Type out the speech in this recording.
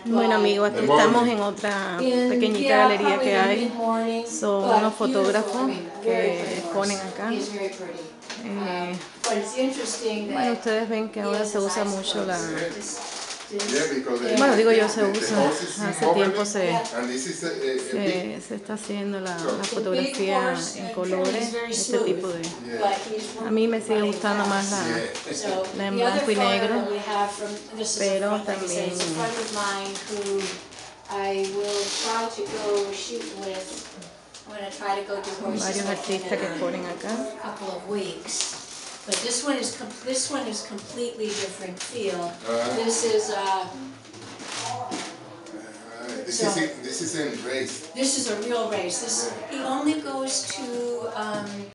Bueno amigos, aquí estamos en otra pequeñita galería que hay. Son unos fotógrafos que exponen acá. Bueno, ustedes ven que ahora se usa mucho la... Bueno, digo yo, se usa. Hace tiempo se está haciendo la fotografía en colores, este tipo de... A mí me sigue gustando más la en blanco y negro, pero también... varios artistas que exponen acá. But this one is completely different feel. This is this is in race. This is a real race. He only goes to